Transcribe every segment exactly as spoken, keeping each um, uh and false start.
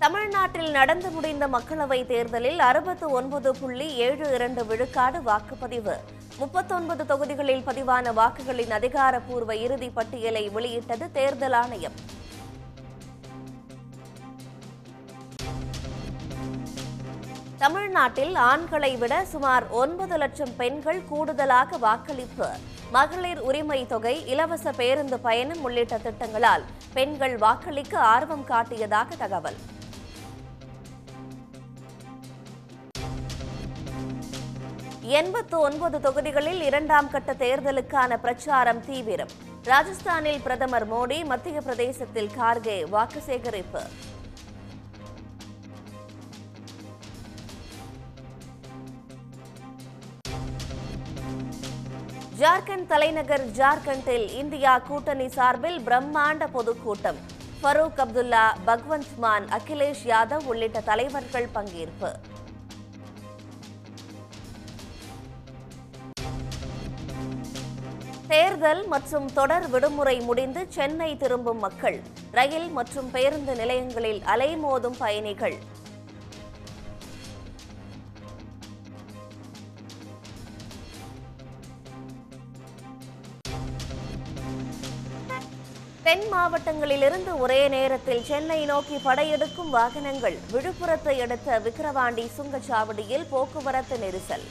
தமிழ்நாட்டில் நடந்து முடிந்த மக்களவைத் தேர்தலில் அறுபத்து ஒன்பது புள்ளி ஏழு இரண்டு விழுக்காடு வாக்குப்பதிவு. முப்பத்தொன்பது தொகுதிகளில் பதிவான வாக்குகளின் அதிகாரப்பூர்வ இறுதி பட்டியலை வெளியிட்டது தேர்தல் ஆணையம். தமிழ்நாட்டில் ஆண்களை விட சுமார் ஒன்பது லட்சம் பெண்கள் கூடுதலாக வாக்களிப்பு. மகளிர் உரிமை தொகை, இலவச பேருந்து பயணம் உள்ளிட்ட திட்டங்களால் பெண்கள் வாக்களிக்க ஆர்வம் காட்டியதாக தகவல். எண்பத்து ஒன்பது தொகுதிகளில் இரண்டாம் கட்ட தேர்தலுக்கான பிரச்சாரம் தீவிரம். ராஜஸ்தானில் பிரதமர் மோடி, மத்திய பிரதேசத்தில் கார்கே வாக்கு சேகரிப்பு. ஜார்க்கண்ட் தலைநகர் ஜார்க்கண்டில் இந்தியா கூட்டணி சார்பில் பிரம்மாண்ட பொதுக்கூட்டம். ஃபரூக் அப்துல்லா, பகவந்த் மான், அகிலேஷ் யாதவ் உள்ளிட்ட தலைவர்கள் பங்கேற்பு. தேர்தல் மற்றும் தொடர் விடுமுறை முடிந்து சென்னை திரும்பும் மக்கள். ரயில் மற்றும் பேருந்து நிலையங்களில் அலைமோதும் பயணிகள். தென் மாவட்டங்களிலிருந்து ஒரே நேரத்தில் சென்னை நோக்கி படையெடுக்கும் வாகனங்கள். விழுப்புரத்தை அடுத்த விக்கிரவாண்டி சுங்கச்சாவடியில் போக்குவரத்து நெரிசல்.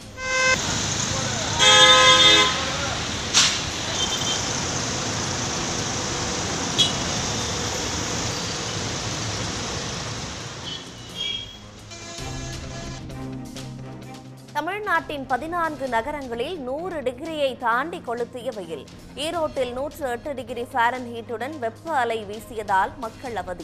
தமிழ்நாட்டின் பதினான்கு நகரங்களில் நூறு டிகிரியை தாண்டி கொளுத்திய வெயில். ஈரோட்டில் நூற்று எட்டு டிகிரி ஃபாரன்ஹீட்டுடன் வெப்ப அலை வீசியதால் மக்கள் அவதி.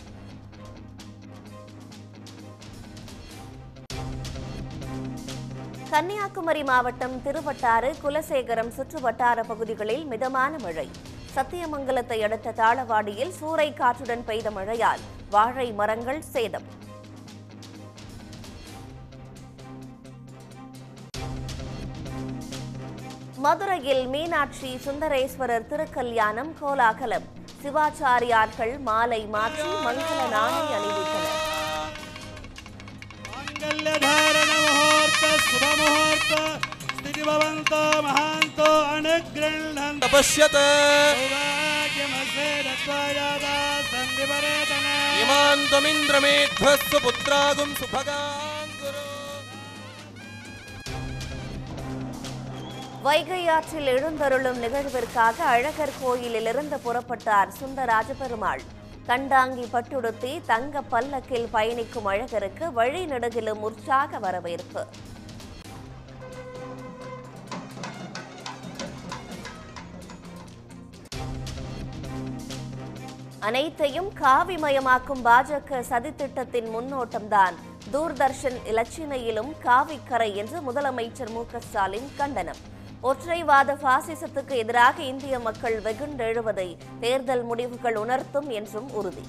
கன்னியாகுமரி மாவட்டம் திருவட்டாறு, குலசேகரம் சுற்றுவட்டார பகுதிகளில் மிதமான மழை. சத்தியமங்கலத்தை அடுத்த தாளவாடியில் சூறை காற்றுடன் பெய்த மழையால் வாழை மரங்கள் சேதம். மதுரையில் மீனாட்சி சுந்தரேஸ்வரர் திருக்கல்யாணம் கோலாகலம். சிவாச்சாரியார்கள் மாலை மாற்றி மங்கள நாணை அணிவித்தனர். வைகை ஆற்றில் எழுந்தருளும் நிகழ்விற்காக அழகர் கோயிலிலிருந்து புறப்பட்டார் சுந்தரராஜ பெருமாள். கண்டாங்கி பட்டுடுத்தி தங்க பல்லக்கில் பயணிக்கும் அழகருக்கு வழி நெடுகிலும் உற்சாக வரவேற்பு. அனைத்தையும் காவிமயமாக்கும் பாஜக சதித்திட்டத்தின் முன்னோட்டம்தான் தூர்தர்ஷன் இலச்சினையிலும் காவிக்கரை என்று முதலமைச்சர் மு க ஸ்டாலின் கண்டனம். ஒற்றைவாத பாசிசத்துக்கு எதிராக இந்திய மக்கள் வெகுண்டெழுவதை தேர்தல் முடிவுகள் உணர்த்தும் என்றும் உறுதி.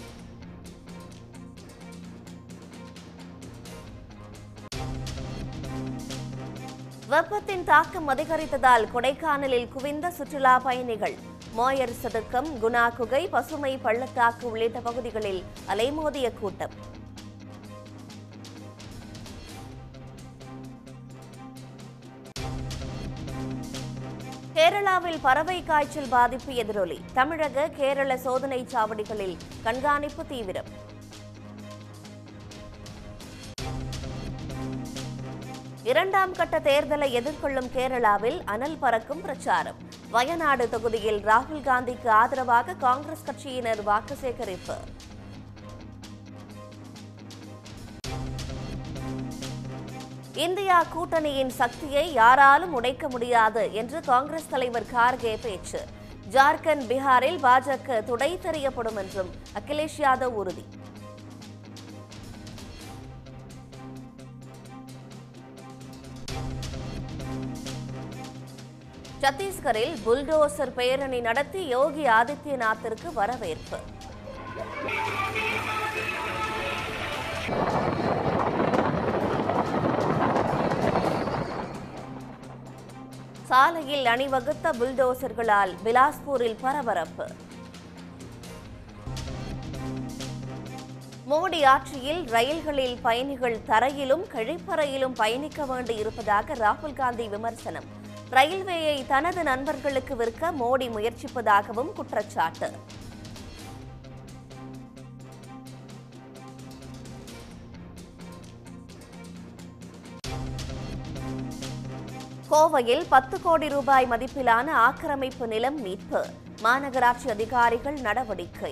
வெப்பத்தின் தாக்கம் அதிகரித்ததால் கொடைக்கானலில் குவிந்த சுற்றுலா பயணிகள். மோயர் சதுக்கம், குணா குகை, பசுமை பள்ளத்தாக்கு உள்ளிட்ட பகுதிகளில் அலைமோதிய கூட்டம். கேரளாவில் பறவை காய்ச்சல் பாதிப்பு எதிரொலி. தமிழக, கேரள சோதனை சாவடிகளில் கண்காணிப்பு தீவிரம். இரண்டாம் கட்ட தேர்தலை எதிர்கொள்ளும் கேரளாவில் அனல் பறக்கும் பிரச்சாரம். வயநாடு தொகுதியில் ராகுல் காந்திக்கு ஆதரவாக காங்கிரஸ் கட்சியினர் வாக்கு சேகரிப்பு. இந்தியா கூட்டணியின் சக்தியை யாராலும் உடைக்க முடியாது என்று காங்கிரஸ் தலைவர் கார்கே பேச்சு. ஜார்க்கண்ட், பீகாரில் பாஜக துடை தெரியப்படும் என்றும் அகிலேஷ் யாதவ் உறுதி. சத்தீஸ்கரில் புல்டோசர் பேரணி நடத்தி யோகி ஆதித்யநாத்திற்கு வரவேற்பு. சாலையில் அணிவகுத்த புல்டோசர்களால் பிலாஸ்பூரில் பரபரப்பு. மோடி ஆட்சியில் ரயில்களில் பயணிகள் தரையிலும் கழிப்பறையிலும் பயணிக்க வேண்டியிருப்பதாக ராகுல் காந்தி விமர்சனம். ரயில்வேயை தனது நண்பர்களுக்கு விற்க மோடி முயற்சிப்பதாகவும் குற்றச்சாட்டு. கோவையில் பத்து கோடி ரூபாய் மதிப்பிலான ஆக்கிரமிப்பு நிலம் மீட்பு. மாநகராட்சி அதிகாரிகள் நடவடிக்கை.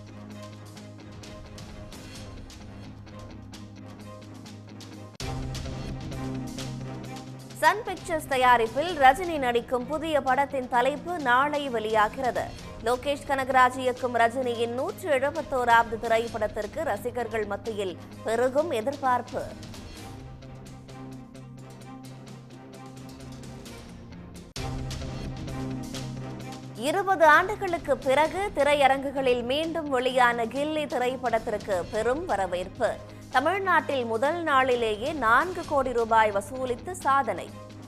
சன் பிக்சர்ஸ் தயாரிப்பில் ரஜினி நடிக்கும் புதிய படத்தின் தலைப்பு நாளை வெளியாகிறது. லோகேஷ் கனகராஜ் இயக்கும் ரஜினியின் நூற்று எழுபத்தோராவது திரைப்படத்திற்கு ரசிகர்கள் மத்தியில் பெருகும் எதிர்பார்ப்பு. இருபது ஆண்டுகளுக்கு பிறகு திரையரங்குகளில் மீண்டும் வெளியான கில்லி திரைப்படத்திற்கு பெரும் வரவேற்பு. தமிழ்நாட்டில் முதல் நாளிலேயே நான்கு கோடி ரூபாய் வசூலித்து சாதனை.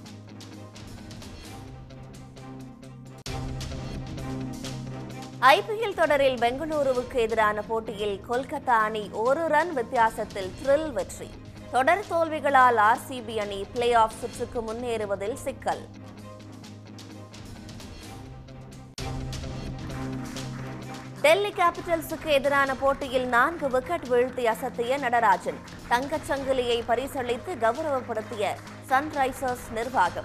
ஐபிஎல் தொடரில் பெங்களூருவுக்கு எதிரான போட்டியில் கொல்கத்தா அணி ஒரு ரன் வித்தியாசத்தில் த்ரில் வெற்றி. தொடர் தோல்விகளால் ஆர்சிபி அணி பிளே ஆஃப் சுற்றுக்கு முன்னேறுவதில் சிக்கல். டெல்லி கேபிட்டல்ஸுக்கு எதிரான போட்டியில் நான்கு விக்கெட் வீழ்த்தி அசத்திய நடராஜன். தங்கச் சங்கிலியை பரிசளித்து கௌரவப்படுத்திய சன்ரைசர்ஸ் நிர்வாகம்.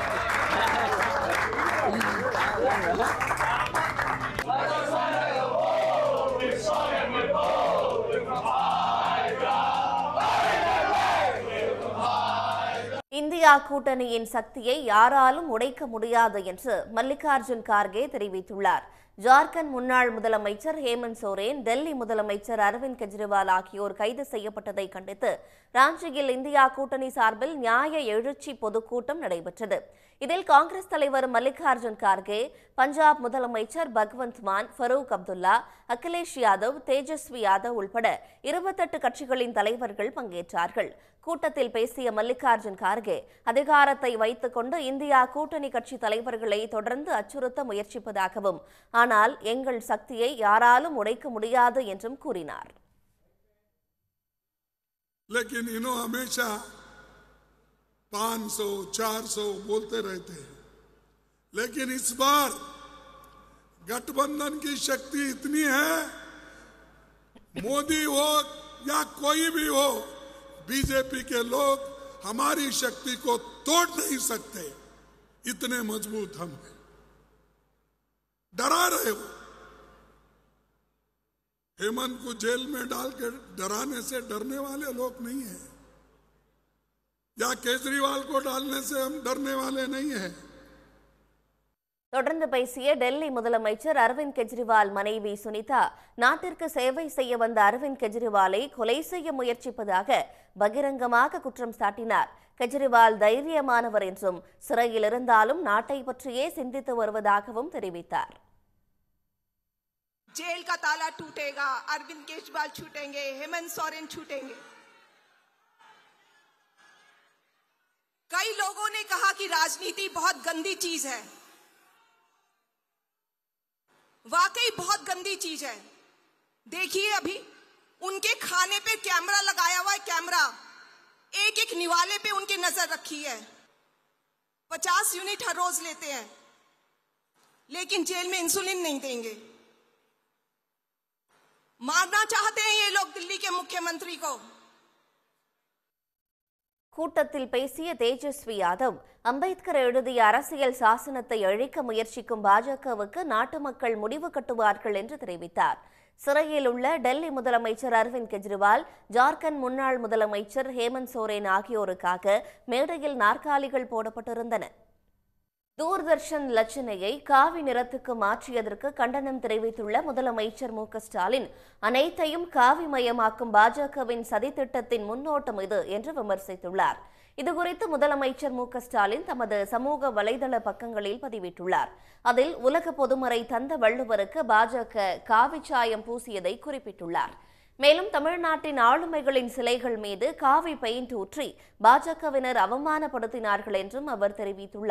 இந்தியா கூட்டணியின் சக்தியை யாராலும் உடைக்க முடியாது என்று மல்லிகார்ஜுன் கார்கே தெரிவித்துள்ளார். ஜார்க்கண்ட் முன்னாள் முதலமைச்சர் ஹேமந்த் சோரேன், டெல்லி முதலமைச்சர் அரவிந்த் கெஜ்ரிவால் ஆகியோர் கைது செய்யப்பட்டதை கண்டித்து ராஞ்சியில் இந்தியா கூட்டணி சார்பில் நியாய எழுச்சி பொதுக்கூட்டம் நடைபெற்றது. இதில் காங்கிரஸ் தலைவர் மல்லிகார்ஜுன் கார்கே, பஞ்சாப் முதலமைச்சர் பகவந்த் மான், ஃபரூக் அப்துல்லா, அகிலேஷ் யாதவ், தேஜஸ்வி யாதவ் உள்பட இருபத்தெட்டு கட்சிகளின் தலைவர்கள் பங்கேற்றார்கள். கூட்டத்தில் பேசிய மல்லிகார்ஜுன் கார்கே, அதிகாரத்தை வைத்துக் கொண்டு இந்தியா கூட்டணி கட்சி தலைவர்களை தொடர்ந்து அச்சுறுத்த முயற்சிப்பதாகவும், ஆனால் எங்கள் சக்தியை யாராலும் உடைக்க முடியாது என்றும் கூறினார். लेकिन इन्हों हमेशा पाँच सौ चार सौ बोलते रहते हैं, लेकिन इस बार गठबंधन की शक्ति इतनी है, मोदी हो या कोई भी हो, बीजेपी के लोग हमारी शक्ति को तोड़ नहीं सकते, इतने मजबूत हम हैं। डरा रहे हो, हेमंत को जेल में डाल के डराने से डरने वाले लोग नहीं हैं, या केजरीवाल को डालने से हम डरने वाले नहीं हैं. தொடர்ந்து பேசிய டெல்லி முதலமைச்சர் அரவிந்த் கெஜ்ரிவால் மனைவி சுனிதா, நாட்டிற்கு சேவை செய்ய வந்த அரவிந்த் கெஜ்ரிவாலை கொலை செய்ய முயற்சிப்பதாக பகிரங்கமாக குற்றம் சாட்டினார். கெஜ்ரிவால் தைரியமானவர் என்றும் சிறையில் இருந்தாலும் நாட்டை பற்றியே சிந்தித்து வருவதாகவும் தெரிவித்தார். जेल का ताला टूटेगा, अरविंद केजरीवाल छूटेंगे, हेमंत सोरेन छूटेंगे. कई लोगों ने कहा कि राजनीति बहुत गंदी चीज है. वाकई बहुत गंदी चीज है. देखिए अभी उनके खाने पे कैमरा लगाया हुआ है, कैमरा एक एक निवाले पे उनकी नजर रखी है. पचास यूनिट हर रोज लेते हैं, लेकिन जेल में इंसुलिन नहीं देंगे. मारना चाहते हैं ये लोग दिल्ली के मुख्यमंत्री को. கூட்டத்தில் பேசிய தேஜஸ்வி யாதவ், அம்பேத்கர் எழுதிய அரசியல் சாசனத்தை அழிக்க முயற்சிக்கும் பாஜகவுக்கு நாட்டு மக்கள் முடிவு கட்டுவார்கள் என்று தெரிவித்தார். சிறையில் உள்ள டெல்லி முதலமைச்சர் அரவிந்த் கெஜ்ரிவால், ஜார்க்கண்ட் முன்னாள் முதலமைச்சர் ஹேமந்த் சோரேன் ஆகியோருக்காக மேடையில் நாற்காலிகள் போடப்பட்டிருந்தன. தூர்தர்ஷன் லட்சணையை காவி நிறத்துக்கு மாற்றியதற்கு கண்டனம் தெரிவித்துள்ள முதலமைச்சர் மு க ஸ்டாலின், அனைத்தையும் காவிமயமாக்கும் பாஜகவின் சதித்திட்டத்தின் முன்னோட்டம் இது என்று விமர்சித்துள்ளார். இதுகுறித்து முதலமைச்சர் மு க ஸ்டாலின் தமது சமூக வலைதள பக்கங்களில் பதிவிட்டுள்ளார். அதில் உலக பொதுமறை தந்த வள்ளுவருக்கு பாஜக காவிச்சாயம் பூசியதை குறிப்பிட்டுள்ளார். மேலும் தமிழ்நாட்டின் ஆளுமைகளின் சிலைகள் மீது காவி பெயிண்ட் ஊற்றி பாஜகவினர் அவமானப்படுத்தினார்கள் என்றும் அவர் தெரிவித்துள்ளார்.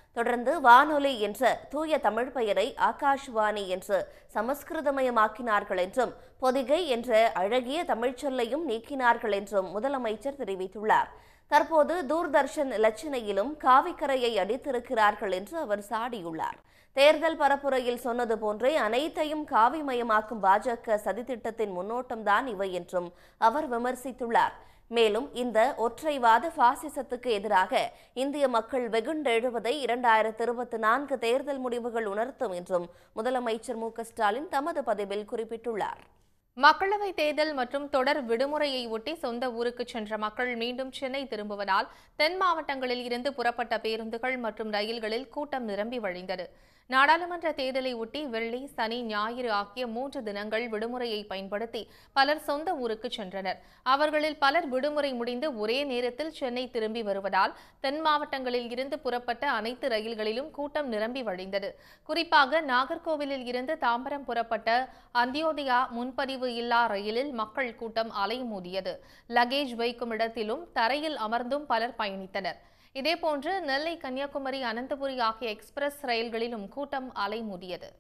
தொடர்ந்து வானொலி என்ற தூய தமிழ் பெயரை ஆகாஷ்வாணி என்று சமஸ்கிருதமயமாக்கினார்கள் என்றும் பொதிகை என்ற அழகிய தமிழ்ச்சொல்லையும் நீக்கினார்கள் என்றும் முதலமைச்சர் தெரிவித்துள்ளார். தற்போது தூர்தர்ஷன் இலச்சினையிலும் காவிக்கரையை அடித்திருக்கிறார்கள் என்று அவர் சாடியுள்ளார். தேர்தல் பரப்புரையில் சொன்னது போன்றே அனைத்தையும் காவிமயமாக்கும் பாஜக சதித்திட்டத்தின் முன்னோட்டம்தான் இவை என்றும் அவர் விமர்சித்துள்ளார். மேலும் இந்த ஒற்றைவாத பாசிசத்துக்கு எதிராக இந்திய மக்கள் வெகுண்டெழுவதை இரண்டாயிரத்தி இருபத்தி நான்கு தேர்தல் முடிவுகள் உணர்த்தும் என்றும் முதலமைச்சர் மு க ஸ்டாலின் தமது பதிவில் குறிப்பிட்டுள்ளார். மக்களவைத் தேர்தல் மற்றும் தொடர் விடுமுறையை ஒட்டி சொந்த ஊருக்கு சென்ற மக்கள் மீண்டும் சென்னை திரும்புவதால் தென் மாவட்டங்களில் இருந்து புறப்பட்ட பேருந்துகள் மற்றும் ரயில்களில் கூட்டம் நிரம்பி வழிந்தது. நாடாளுமன்ற தேர்தலை ஒட்டி வெள்ளி, சனி, ஞாயிறு ஆகிய மூன்று தினங்கள் விடுமுறையை பயன்படுத்தி பலர் சொந்த ஊருக்கு சென்றனர். அவர்களில் பலர் விடுமுறை முடிந்து ஒரே நேரத்தில் சென்னை திரும்பி வருவதால் தென் மாவட்டங்களில் இருந்து புறப்பட்ட அனைத்து ரயில்களிலும் கூட்டம் நிரம்பி வழிந்தது. குறிப்பாக நாகர்கோவிலில் இருந்து தாம்பரம் புறப்பட்ட அந்தியோதயா முன்பதிவு இல்லா ரயிலில் மக்கள் கூட்டம் அலைமோதியது. லக்கேஜ் வைக்கும் இடத்திலும் தரையில் அமர்ந்தும் பலர் பயணித்தனர். இதேபோன்று நெல்லை, கன்னியாகுமரி, அனந்தபுரி ஆகிய எக்ஸ்பிரஸ் ரயில்களிலும் கூட்டம் அலைமோதியது.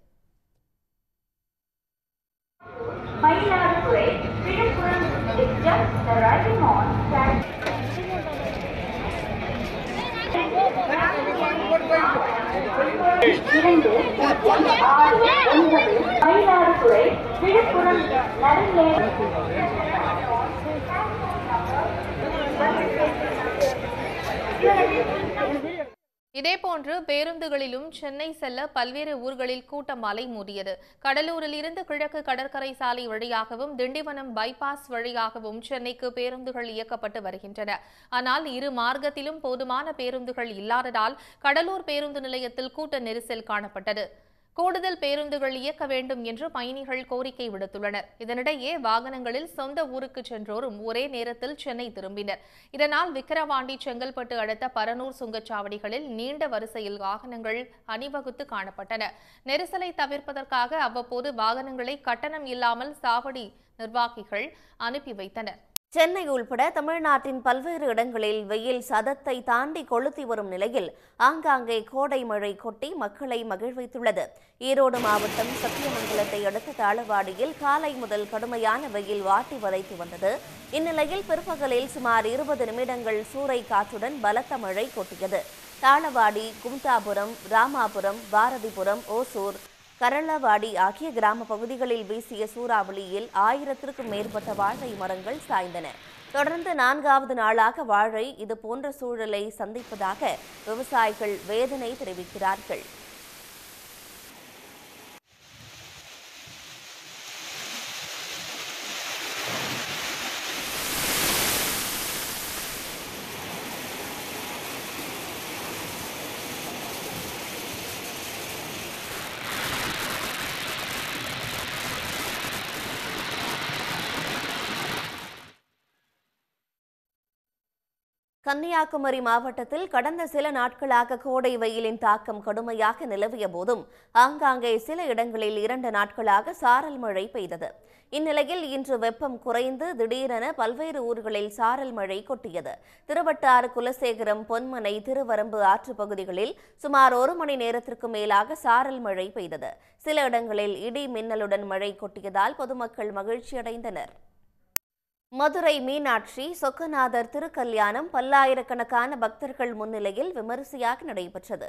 இதேபோன்று பேருந்துகளிலும் சென்னை செல்ல பல்வேறு ஊர்களில் கூட்டம் அலைமோதியது. கடலூரில் இருந்து கிழக்கு கடற்கரை சாலை வழியாகவும் திண்டிவனம் பைபாஸ் வழியாகவும் சென்னைக்கு பேருந்துகள் இயக்கப்பட்டு வருகின்றன. ஆனால் இரு மார்க்கத்திலும் போதுமான பேருந்துகள் இல்லாததால் கடலூர் பேருந்து நிலையத்தில் கூட்ட நெரிசல் காணப்பட்டது. கூடுதல் பேருந்துகள் இயக்க வேண்டும் என்று பயணிகள் கோரிக்கை விடுத்துள்ளனர். இதனிடையே வாகனங்களில் சொந்த ஊருக்கு சென்றோரும் ஒரே நேரத்தில் சென்னை திரும்பினர். இதனால் விக்கிரவாண்டி, செங்கல்பட்டு அடுத்த பரனூர் சுங்கச்சாவடிகளில் நீண்ட வரிசையில் வாகனங்கள் அணிவகுத்து காணப்பட்டன. நெரிசலை தவிர்ப்பதற்காக அவ்வப்போது வாகனங்களை கட்டணம் இல்லாமல் சாவடி நிர்வாகிகள் அனுப்பி வைத்தனர். சென்னை உள்பட தமிழ்நாட்டின் பல்வேறு இடங்களில் வெயில் சதத்தை தாண்டி கொளுத்தி வரும் நிலையில் ஆங்காங்கே கோடை மழை கொட்டி மக்களை மகிழ்வித்துள்ளது. ஈரோடு மாவட்டம் சத்தியமங்கலத்தை அடுத்த தாளவாடியில் காலை முதல் கடுமையான வெயில் வாட்டி வதைத்து வந்தது. இந்நிலையில் பிற்பகலில் சுமார் இருபது நிமிடங்கள் சூறை காற்றுடன் பலத்த மழை கொட்டியது. தாளவாடி, கும்தாபுரம், ராமாபுரம், பாரதிபுரம், ஓசூர், கரளவாடி ஆகிய கிராம பகுதிகளில் வீசிய சூறாவளியில் ஆயிரத்திற்கும் மேற்பட்ட வாழை மரங்கள் சாய்ந்தன. தொடர்ந்து நான்காவது நாளாக வாழை இதுபோன்ற சூழலை சந்திப்பதாக விவசாயிகள் வேதனை தெரிவிக்கிறார்கள். கன்னியாகுமரி மாவட்டத்தில் கடந்த சில நாட்களாக கோடை வெயிலின் தாக்கம் கடுமையாக நிலவிய போதும் ஆங்காங்கே சில இடங்களில் இரண்டு நாட்களாக சாரல் மழை பெய்தது. இந்நிலையில் இன்று வெப்பம் குறைந்து திடீரென பல்வேறு ஊர்களில் சாரல் மழை கொட்டியது. திருவட்டாறு, குலசேகரம், பொன்மனை, திருவரம்பு ஆற்று பகுதிகளில் சுமார் ஒரு மணி நேரத்திற்கு மேலாக சாரல் மழை பெய்தது. சில இடங்களில் இடி மின்னலுடன் மழை கொட்டியதால் பொதுமக்கள் மகிழ்ச்சியடைந்தனர். மதுரை மீனாட்சி சொக்கநாதர் திருக்கல்யாணம் பல்லாயிரக்கணக்கான பக்தர்கள் முன்னிலையில் விமரிசையாக நடைபெற்றது.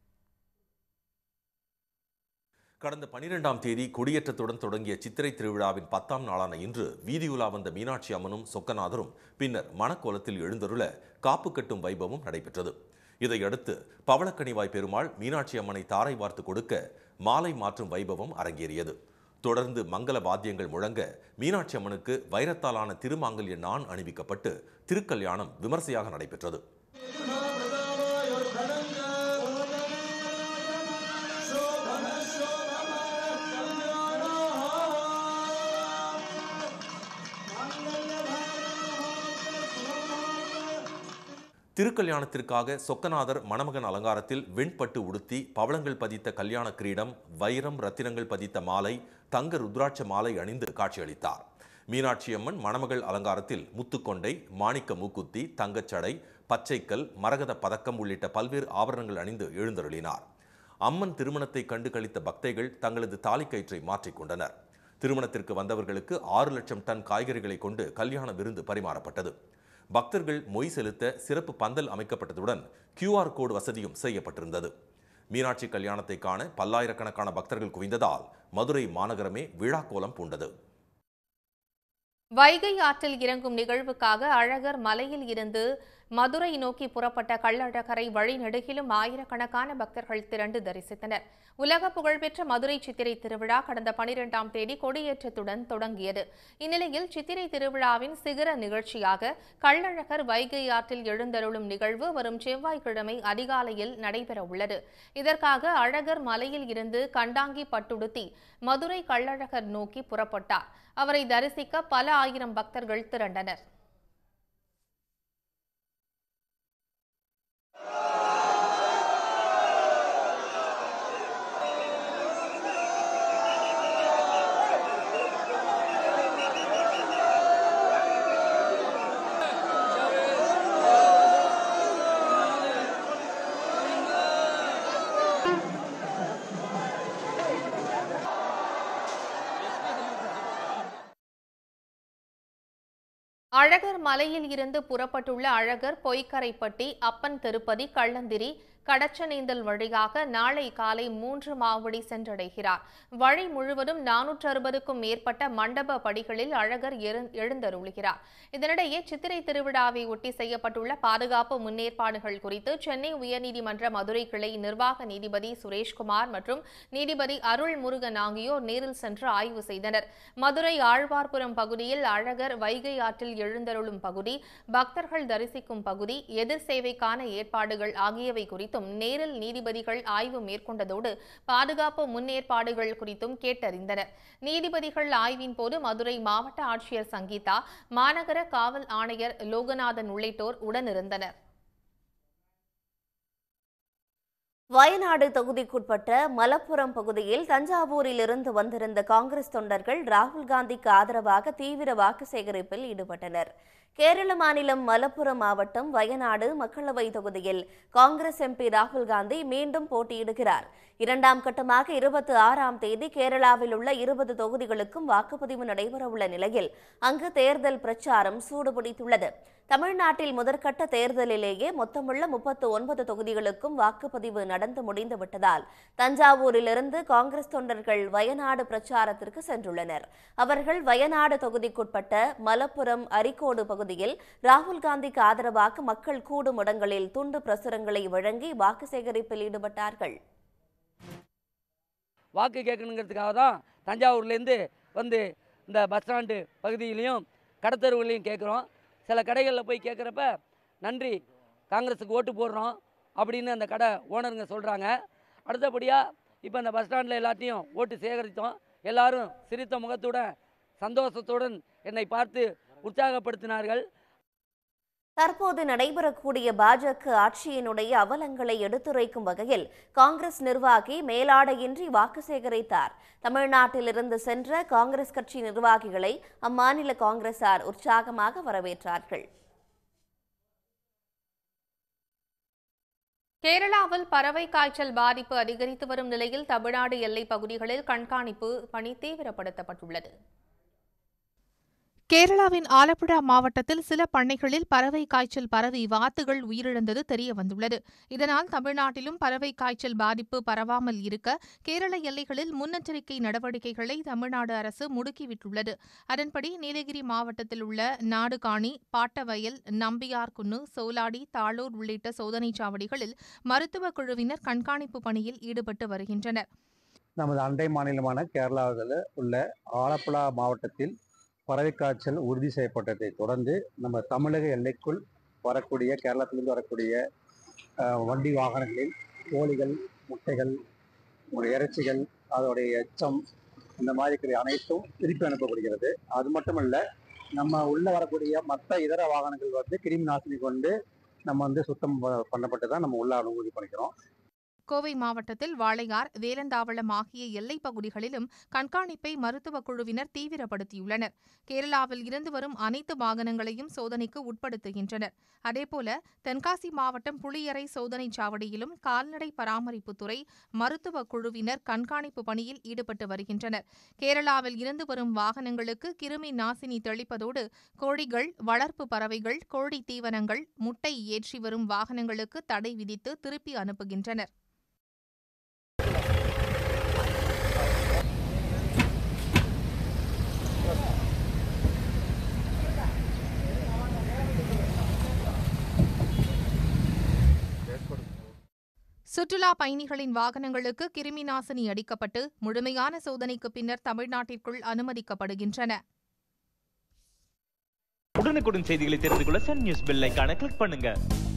கடந்த பனிரெண்டாம் தேதி கொடியேற்றத்துடன் தொடங்கிய சித்திரை திருவிழாவின் பத்தாம் நாளான இன்று வீதியுலா வந்த மீனாட்சி அம்மனும் சொக்கநாதரும் பின்னர் மணக்கோலத்தில் எழுந்தருள காப்பு கட்டும் வைபவம் நடைபெற்றது. இதையடுத்து பவளக்கனிவாய் பெருமாள் மீனாட்சி அம்மனை தாரை வார்த்து கொடுக்க மாலை மாற்றும் வைபவம் அரங்கேறியது. தொடர்ந்து மங்கள வாத்தியங்கள் முழங்க மீனாட்சி அம்மனுக்கு வைரத்தாலான திருமாங்கல்ய நான் அணிவிக்கப்பட்டு திருக்கல்யாணம் விமர்சையாக நடைபெற்றது. திருக்கல்யாணத்திற்காக சொக்கநாதர் மணமகன் அலங்காரத்தில் வெண்பட்டு உடுத்தி பவளங்கள் பதித்த கல்யாண கிரீடம், வைரம் ரத்தினங்கள் பதித்த மாலை, தங்க ருத்ராட்ச மாலை அணிந்து காட்சியளித்தார். மீனாட்சி அம்மன் மணமகள் அலங்காரத்தில் முத்துக்கொண்டை, மாணிக்க மூக்குத்தி, தங்கச்சடை, பச்சைக்கல், மரகத பதக்கம் உள்ளிட்ட பல்வேறு ஆபரணங்கள் அணிந்து எழுந்தருளினார். அம்மன் திருமணத்தை கண்டு களித்த பக்தைகள் தங்களது தாலிக்கயிற்றை மாற்றிக்கொண்டனர். திருமணத்திற்கு வந்தவர்களுக்கு ஆறு லட்சம் டன் காய்கறிகளை கொண்டு கல்யாண விருந்து பரிமாறப்பட்டது. பக்தர்கள் மொய் செலுத்த சிறப்பு பந்தல் அமைக்கப்பட்டதுடன் கியூஆர் கோடு வசதியும் செய்யப்பட்டிருந்தது. மீனாட்சி கல்யாணத்தை காண பல்லாயிரக்கணக்கான பக்தர்கள் குவிந்ததால் மதுரை மாநகரமே விழா கோலம் பூண்டது. வைகை ஆற்றில் இறங்கும் நிகழ்வுக்காக அழகர் மலையில் இருந்து மதுரை நோக்கி புறப்பட்ட கள்ளழகரை வழிநெடுகிலும் ஆயிரக்கணக்கான பக்தர்கள் திரண்டு தரிசித்தனர். உலக புகழ்பெற்ற மதுரை சித்திரை திருவிழா கடந்த பனிரெண்டாம் தேதி கொடியேற்றத்துடன் தொடங்கியது. இந்நிலையில் சித்திரை திருவிழாவின் சிகர நிகழ்ச்சியாக கள்ளழகர் வைகை ஆற்றில் எழுந்தருளும் நிகழ்வு வரும் செவ்வாய்க்கிழமை அதிகாலையில் நடைபெற உள்ளது. இதற்காக அழகர் மலையில் இருந்து கண்டாங்கி பட்டுடுத்தி மதுரை கள்ளழகர் நோக்கி புறப்பட்டார். அவரை தரிசிக்க பல ஆயிரம் பக்தர்கள் திரண்டனர். அழகர் மலையில் இருந்து புறப்பட்டுள்ள அழகர் பொய்க்கரைப்பட்டி, அப்பன் திருப்பதி, கள்ளந்திரி, கடச்சனேந்தல் வழியாக நாளை காலை மூன்று மாவடி சென்றடைகிறார். வழி முழுவதும் நானூற்று அறுபதுக்கும் மேற்பட்ட மண்டப படிகளில் அழகர் எழுந்தருளுகிறார். இதனிடையே சித்திரை திருவிழாவை ஒட்டி செய்யப்பட்டுள்ள பாதுகாப்பு முன்னேற்பாடுகள் குறித்து சென்னை உயர்நீதிமன்ற மதுரை கிளை நிர்வாக நீதிபதி சுரேஷ்குமார் மற்றும் நீதிபதி அருள்முருகன் ஆகியோர் நேரில் சென்று ஆய்வு செய்தனர். மதுரை ஆழ்வார்புரம் பகுதியில் அழகர் வைகை ஆற்றில் எழுந்தருளும் பகுதி, பக்தர்கள் தரிசிக்கும் பகுதி, எதிர் சேவைக்கான ஏற்பாடுகள் ஆகியவை குறித்தும் நேரில் நீதிபதிகள் ஆய்வு மேற்கொண்டதோடு பாதுகாப்பு முன்னேற்பாடுகள் குறித்தும் கேட்டறிந்தனர். நீதிபதிகள் ஆய்வின் போது மதுரை மாவட்ட ஆட்சியர் சங்கீதா, மாநகர காவல் ஆணையர் லோகநாதன் உள்ளிட்டோர் உடனிருந்தனர். வயநாடு தொகுதிக்குட்பட்ட மலப்புரம் பகுதியில் தஞ்சாவூரில் இருந்து வந்திருந்த காங்கிரஸ் தொண்டர்கள் ராகுல் காந்திக்கு ஆதரவாக தீவிர வாக்கு சேகரிப்பில் ஈடுபட்டனர். கேரள மாநிலம் மலப்புரம் மாவட்டம் வயநாடு மக்களவை தொகுதியில் காங்கிரஸ் எம்பி ராகுல் காந்தி மீண்டும் போட்டியிடுகிறார். இரண்டாம் கட்டமாக இருபத்தி ஆறாம் தேதி கேரளாவில் உள்ள இருபது தொகுதிகளுக்கும் வாக்குப்பதிவு நடைபெறவுள்ள நிலையில் அங்கு தேர்தல் பிரச்சாரம் சூடுபிடித்துள்ளது. தமிழ்நாட்டில் முதற்கட்ட தேர்தலிலேயே மொத்தமுள்ள முப்பத்து ஒன்பது தொகுதிகளுக்கும் வாக்குப்பதிவு நடந்து முடிந்துவிட்டதால் தஞ்சாவூரிலிருந்து காங்கிரஸ் தொண்டர்கள் வயநாடு பிரச்சாரத்திற்கு சென்றுள்ளனர். அவர்கள் வயநாடு தொகுதிக்குட்பட்ட மலப்புரம் அரிக்கோடு பகுதியில் ராகுல் காந்திக்கு ஆதரவாக மக்கள் கூடும் இடங்களில் துண்டு பிரசுரங்களை வழங்கி வாக்கு சேகரிப்பில் ஈடுபட்டார்கள். வாக்கு கேட்கணுங்கிறதுக்காக தான் தஞ்சாவூர்லேருந்து வந்து இந்த பஸ் ஸ்டாண்டு பகுதியிலையும் கடத்தருவிலையும் கேட்குறோம். சில கடைகளில் போய் கேட்குறப்ப நன்றி காங்கிரஸுக்கு ஓட்டு போடுறோம் அப்படின்னு அந்த கடை ஓனருங்க சொல்கிறாங்க. அடுத்தபடியாக இப்போ அந்த பஸ் ஸ்டாண்டில் எல்லாத்தையும் ஓட்டு சேகரித்தோம். எல்லாரும் சிரித்த முகத்துடன் சந்தோஷத்துடன் என்னை பார்த்து உற்சாகப்படுத்தினார்கள். தற்போது நடைபெறக்கூடிய பாஜக ஆட்சியினுடைய அவலங்களை எடுத்துரைக்கும் வகையில் காங்கிரஸ் நிர்வாகி மேலாடையின்றி வாக்கு சேகரித்தார். தமிழ்நாட்டிலிருந்து சென்ற காங்கிரஸ் கட்சி நிர்வாகிகளை அம்மாநில காங்கிரசார் உற்சாகமாக வரவேற்றார்கள். கேரளாவில் பறவை காய்ச்சல் பாதிப்பு அதிகரித்து வரும் நிலையில் தமிழ்நாடு எல்லைப் பகுதிகளில் கண்காணிப்பு பணி தீவிரப்படுத்தப்பட்டுள்ளது. கேரளாவின் ஆலப்புழா மாவட்டத்தில் சில பண்ணைகளில் பறவை காய்ச்சல் பரவி வாத்துகள் உயிரிழந்தது தெரியவந்துள்ளது. இதனால் தமிழ்நாட்டிலும் பறவை காய்ச்சல் பாதிப்பு பரவாமல் இருக்க கேரள எல்லைகளில் முன்னெச்சரிக்கை நடவடிக்கைகளை தமிழ்நாடு அரசு முடுக்கிவிட்டுள்ளது. அதன்படி நீலகிரி மாவட்டத்தில் உள்ள நாடுகாணி, பாட்டவயல், நம்பியார்குன்னு, சோலாடி, தாளூர் உள்ளிட்ட சோதனைச் சாவடிகளில் மருத்துவ குழுவினர் கண்காணிப்பு பணியில் ஈடுபட்டு வருகின்றனர். நமது அண்டை மாநிலமான கேரளாவில் உள்ள ஆலப்புழா மாவட்டத்தில் பறவை காய்ச்சல் உறுதி செய்யப்பட்டதை தொடர்ந்து நம்ம தமிழக எல்லைக்குள் வரக்கூடிய கேரளத்திலிருந்து வரக்கூடிய வண்டி வாகனங்களில் கோழிகள், முட்டைகள், இறைச்சிகள், அதோடைய எச்சம், இந்த மாதிரி அனைத்தும் திருப்பி அனுப்பப்படுகிறது. அது மட்டுமல்ல, நம்ம உள்ள வரக்கூடிய மற்ற இதர வாகனங்கள் வந்து கிருமி நாசினி கொண்டு நம்ம வந்து சுத்தம் பண்ணப்பட்டு தான் நம்ம உள்ள அனுமதி பண்ணிக்கிறோம். கோவை மாவட்டத்தில் வாளையார், வேலந்தாவளம் ஆகிய எல்லைப் பகுதிகளிலும் கண்காணிப்பை மருத்துவக் குழுவினர் தீவிரப்படுத்தியுள்ளனர். கேரளாவில் இருந்து வரும் அனைத்து வாகனங்களையும் சோதனைக்கு உட்படுத்துகின்றனர். அதேபோல தென்காசி மாவட்டம் புளியரை சோதனைச் சாவடியிலும் கால்நடை பராமரிப்புத்துறை மருத்துவக் குழுவினர் கண்காணிப்பு பணியில் ஈடுபட்டு வருகின்றனர். கேரளாவில் இருந்து வரும் வாகனங்களுக்கு கிருமி நாசினி தெளிப்பதோடு கோழிகள், வளர்ப்பு பறவைகள், கோழி தீவனங்கள், முட்டை ஏற்றி வரும் வாகனங்களுக்கு தடை விதித்து திருப்பி அனுப்புகின்றனர். சுற்றுலா பயணிகளின் வாகனங்களுக்கு கிருமி நாசினி அடிக்கப்பட்டு முழுமையான சோதனைக்கு பின்னர் தமிழ்நாட்டிற்குள் அனுமதிக்கப்படுகின்றன. உடனுக்குடன் செய்திகளை தெரிந்து கொள்ள சன் நியூஸ் பெல் ஐகானை கிளிக் பண்ணுங்க.